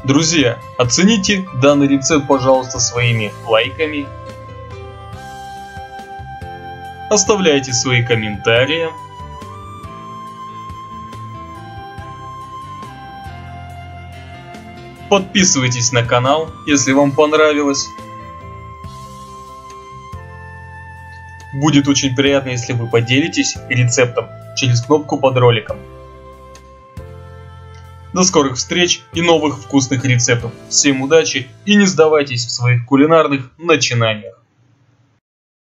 Друзья, оцените данный рецепт, пожалуйста, своими лайками. Оставляйте свои комментарии. Подписывайтесь на канал, если вам понравилось. Будет очень приятно, если вы поделитесь рецептом через кнопку под роликом. До скорых встреч и новых вкусных рецептов. Всем удачи и не сдавайтесь в своих кулинарных начинаниях.